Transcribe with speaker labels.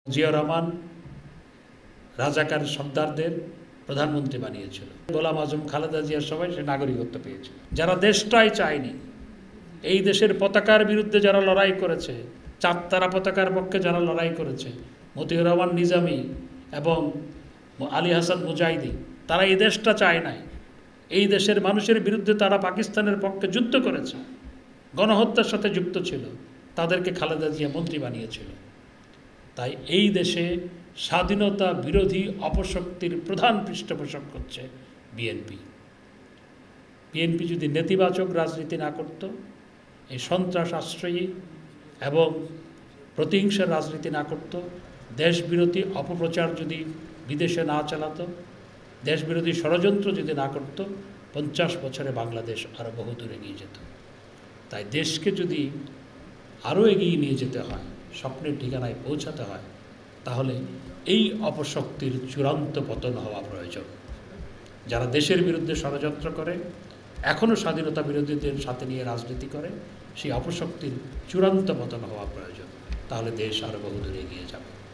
Speaker 1: জিয়া রহমান রাজাকার সর্দারদের প্রধানমন্ত্রী বানিয়েছিল। গোলাম আজম, খালেদা জিয়ার সবাই সে নাগরিকত্ব পেয়েছিল। যারা দেশটাই চায়নি, এই দেশের পতাকার বিরুদ্ধে যারা লড়াই করেছে, চাঁদতারা পতাকার পক্ষে যারা লড়াই করেছে, মতিউর রহমান নিজামী এবং আলী হাসান মুজাহিদি, তারা এই দেশটা চায় নাই। এই দেশের মানুষের বিরুদ্ধে তারা পাকিস্তানের পক্ষে যুদ্ধ করেছে, গণহত্যার সাথে যুক্ত ছিল, তাদেরকে খালেদা জিয়া মন্ত্রী বানিয়েছিল। তাই এই দেশে স্বাধীনতা বিরোধী অপশক্তির প্রধান পৃষ্ঠপোষক হচ্ছে বিএনপি। বিএনপি যদি নেতিবাচক রাজনীতি না করত, এই সন্ত্রাস আশ্রয়ী এবং প্রতিহিংসার রাজনীতি না করত, দেশবিরোধী অপপ্রচার যদি বিদেশে না চালাতো, দেশবিরোধী ষড়যন্ত্র যদি না করত, 50 বছরে বাংলাদেশ আরও বহুদূর এগিয়ে যেত। তাই দেশকে যদি আরও এগিয়ে নিয়ে যেতে হয়, স্বপ্নের ঠিকানায় পৌঁছাতে হয়, তাহলে এই অপশক্তির চূড়ান্ত পতন হওয়া প্রয়োজন। যারা দেশের বিরুদ্ধে ষড়যন্ত্র করে, এখনও স্বাধীনতা বিরোধীদের সাথে নিয়ে রাজনীতি করে, সেই অপশক্তির চূড়ান্ত পতন হওয়া প্রয়োজন। তাহলে দেশ আরও বহুদূর এগিয়ে যাবে।